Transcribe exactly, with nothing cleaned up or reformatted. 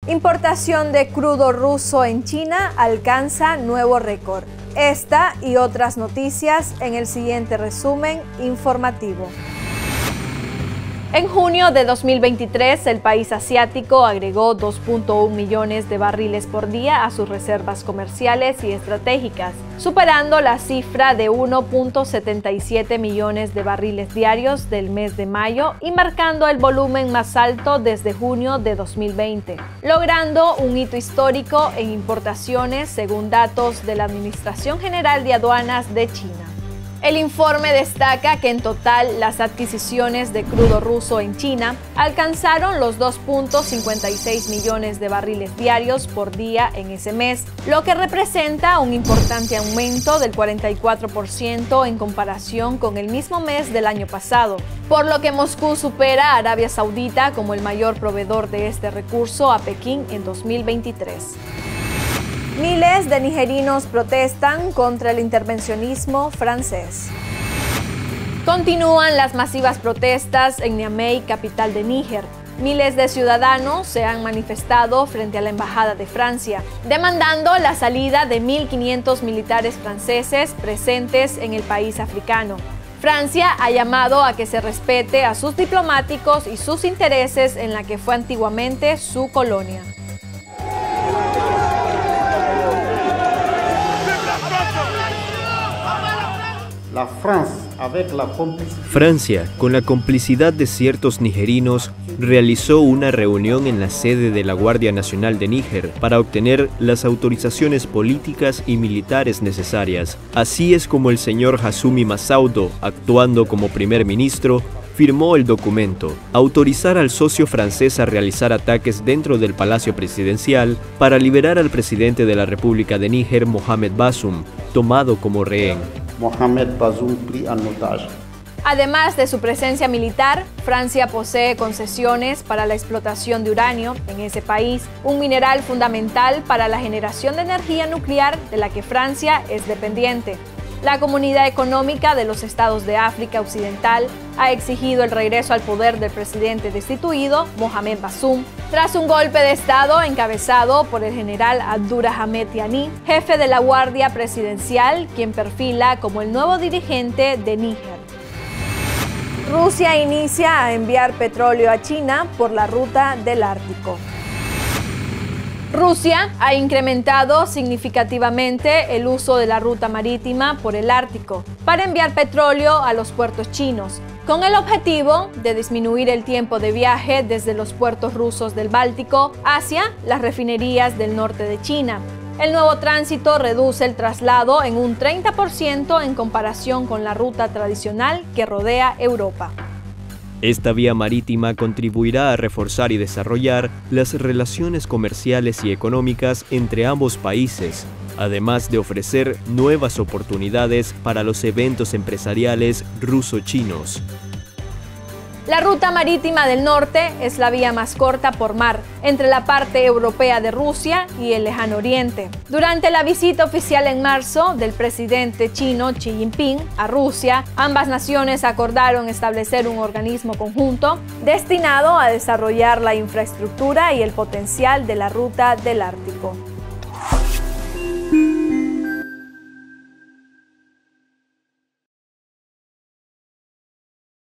Importación de crudo ruso en China alcanza nuevo récord. Esta y otras noticias en el siguiente resumen informativo. En junio de dos mil veintitrés, el país asiático agregó dos punto uno millones de barriles por día a sus reservas comerciales y estratégicas, superando la cifra de uno punto setenta y siete millones de barriles diarios del mes de mayo y marcando el volumen más alto desde junio de dos mil veinte, logrando un hito histórico en importaciones según datos de la Administración General de Aduanas de China. El informe destaca que en total las adquisiciones de crudo ruso en China alcanzaron los dos punto cincuenta y seis millones de barriles diarios por día en ese mes, lo que representa un importante aumento del cuarenta y cuatro por ciento en comparación con el mismo mes del año pasado, por lo que Moscú supera a Arabia Saudita como el mayor proveedor de este recurso a Pekín en dos mil veintitrés. Miles de nigerinos protestan contra el intervencionismo francés. Continúan las masivas protestas en Niamey, capital de Níger. Miles de ciudadanos se han manifestado frente a la Embajada de Francia, demandando la salida de mil quinientos militares franceses presentes en el país africano. Francia ha llamado a que se respete a sus diplomáticos y sus intereses en la que fue antiguamente su colonia. La France, avec la Francia, con la complicidad de ciertos nigerinos, realizó una reunión en la sede de la Guardia Nacional de Níger para obtener las autorizaciones políticas y militares necesarias. Así es como el señor Hassoumi Massaoudou, actuando como primer ministro, firmó el documento, autorizar al socio francés a realizar ataques dentro del Palacio Presidencial para liberar al presidente de la República de Níger, Mohamed Bazoum, tomado como rehén. Mohamed Bazoum pris en otage. Además de su presencia militar, Francia posee concesiones para la explotación de uranio en ese país, un mineral fundamental para la generación de energía nuclear de la que Francia es dependiente. La Comunidad Económica de los Estados de África Occidental ha exigido el regreso al poder del presidente destituido, Mohamed Bazoum, tras un golpe de Estado encabezado por el general Abdurrahman Tiani, jefe de la Guardia Presidencial, quien perfila como el nuevo dirigente de Níger. Rusia inicia a enviar petróleo a China por la ruta del Ártico. Rusia ha incrementado significativamente el uso de la ruta marítima por el Ártico para enviar petróleo a los puertos chinos, con el objetivo de disminuir el tiempo de viaje desde los puertos rusos del Báltico hacia las refinerías del norte de China. El nuevo tránsito reduce el traslado en un treinta por ciento en comparación con la ruta tradicional que rodea Europa. Esta vía marítima contribuirá a reforzar y desarrollar las relaciones comerciales y económicas entre ambos países, además de ofrecer nuevas oportunidades para los eventos empresariales ruso-chinos. La ruta marítima del norte es la vía más corta por mar entre la parte europea de Rusia y el lejano oriente. Durante la visita oficial en marzo del presidente chino Xi Jinping a Rusia, ambas naciones acordaron establecer un organismo conjunto destinado a desarrollar la infraestructura y el potencial de la ruta del Ártico.